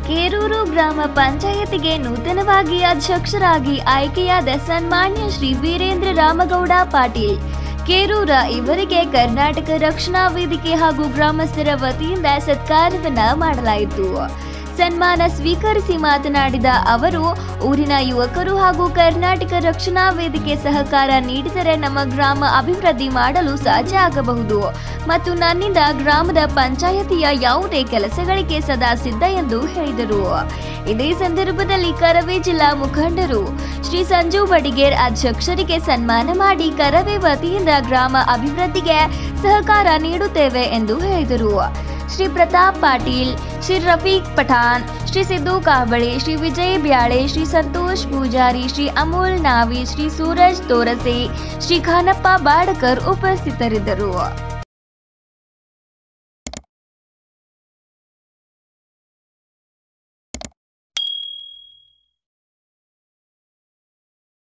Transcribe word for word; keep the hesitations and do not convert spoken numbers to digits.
ಕೇರೂರು ಗ್ರಾಮ ಪಂಚಾಯತಿಗೆ ನೂತನವಾಗಿ ಅಧ್ಯಕ್ಷರಾಗಿ ಆಯ್ಕೆಯಾದ ಸನ್ಮಾನ್ಯ ಶ್ರೀ ವೀರೇಂದ್ರ ರಾಮಗೌಡ ಪಾಟೀಲ್ ಕೇರೂರ ಇವರಿಗೆ ಕರ್ನಾಟಕ ರಕ್ಷಣಾ ವೇದಿಕೆ ಹಾಗೂ ಗ್ರಾಮಸ್ಥರ ವತಿಯಿಂದ ಸತ್ಕಾರವನ್ನ ಮಾಡಲಾಯಿತು. ಸನ್ಮಾನ ಸ್ವೀಕರಿಸಿ ಮಾತನಾಡಿದ ಅವರು, ಊರಿನ ಯುವಕರು ಹಾಗೂ ಕರ್ನಾಟಕ ರಕ್ಷಣಾ ವೇದಿಕೆ ಸಹಕಾರ ನೀಡಿದರೆ ನಮ್ಮ ಗ್ರಾಮ ಅಭಿವೃದ್ಧಿ ಮಾಡಲು ಸಾಧ್ಯ ಆಗಬಹುದು ಮತ್ತು ನನ್ನಿಂದ ಗ್ರಾಮದ ಪಂಚಾಯತಿಯ ಯಾವುದೇ ಕೆಲಸಗಳಿಗೆ ಸದಾ ಸಿದ್ಧ ಎಂದು ಹೇಳಿದರು. ಇದೇ ಸಂದರ್ಭದಲ್ಲಿ ಕರವೇ ಜಿಲ್ಲಾ ಮುಖಂಡರು ಶ್ರೀ ಸಂಜು ಬಡಿಗೇರ್ ಅಧ್ಯಕ್ಷರಿಗೆ ಸನ್ಮಾನ ಮಾಡಿ ಕರವೇ ವತಿಯಿಂದ ಗ್ರಾಮ ಅಭಿವೃದ್ಧಿಗೆ ಸಹಕಾರ ನೀಡುತ್ತೇವೆ ಎಂದು ಹೇಳಿದರು. ಶ್ರೀ ಪ್ರತಾಪ್ ಪಾಟೀಲ್, ಶ್ರೀ ರಫೀಕ್ ಪಠಾಣ್, ಶ್ರೀ ಸಿದ್ದು ಕಾಬಳೆ, ಶ್ರೀ ವಿಜಯ್ ಬ್ಯಾಳೆ, ಶ್ರೀ ಸಂತೋಷ್ ಪೂಜಾರಿ, ಶ್ರೀ ಅಮೋಲ್ ನಾವಿ, ಶ್ರೀ ಸೂರಜ್ ತೋರಸೆ, ಶ್ರೀ ಖಾನಪ್ಪ ಬಾಡಕರ್ ಉಪಸ್ಥಿತರಿದ್ದರು.